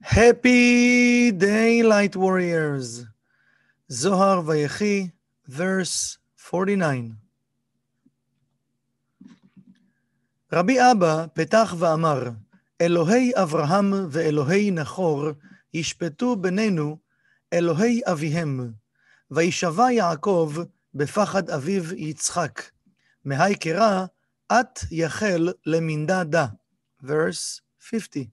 Happy day, light warriors. Zohar Vayechi, verse 49. רבי אבא פתח ואמר, אלוהי אברהם ואלוהי נחור ישפטו בינינו אלוהי אביהם, וישבע יעקב בפחד אביו יצחק, מהי קרא את יחל למנדה דה. verse 50.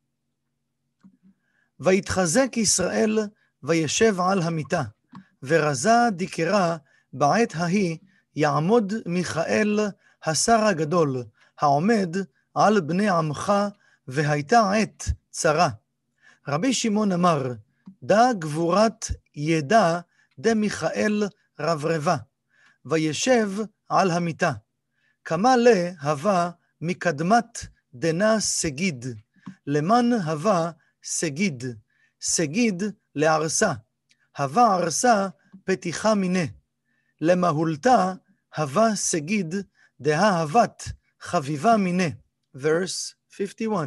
ויתחזק ישראל וישב על המיטה, ורזה דקרה בעת ההיא יעמוד מיכאל השר הגדול, העומד על בני עמך, והייתה עת צרה. רבי שמעון אמר, דא גבורת ידע דמיכאל רברבה, וישב על המיטה. כמה להווה מקדמת דנה סגיד, למן הווה סגיד, סגיד לערסה, הווה ערסה פתיחה מיני, למהולתה הווה סגיד דההבת חביבה מיני. verse 51.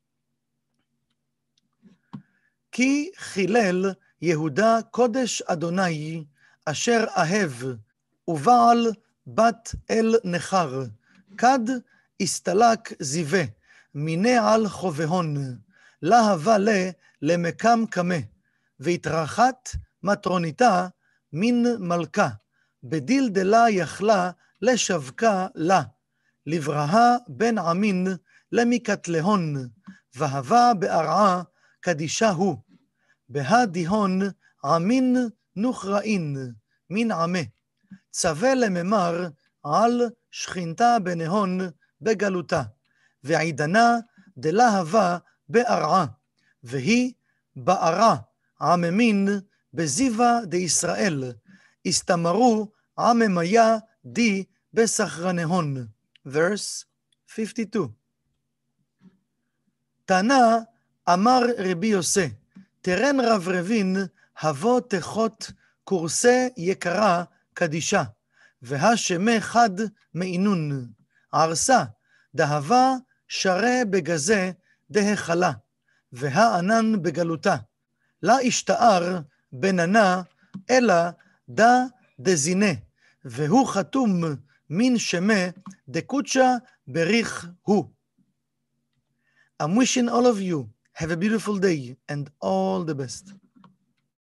כי חילל יהודה קודש אדוני אשר אהב, ובעל בת אל נחר, כד הסתלק זיווה, מיני על חובהון, להבה למקם קמה, והתרחת מטרוניתה מן מלכה, בדלדלה יכלה לשווקה לה, לבראה בן עמין למקטלהון, והבה בארעה קדישה הוא, בהדיהון עמין נוכראין, מן עמה, צווה לממר על שכינתה בנהון בגלותה, ועידנה דלהבה בארעה, והיא בארה עממין בזיווה דישראל, הסתמרו עממיה די בסחרנהון. verse 52. תנה אמר רבי יוסי, תרן רברבין הבוא תחות קורסי יקרה קדישה, והשמי חד מעינון, ערסה דהבה שרה בגזה דהחלה, והענן בגלותה, לה השתער בננה, אלא דה דזינה, והוא חתום מן שמה דקוצ'ה בריך הוא. I'm wishing all of you have a beautiful day and all the best.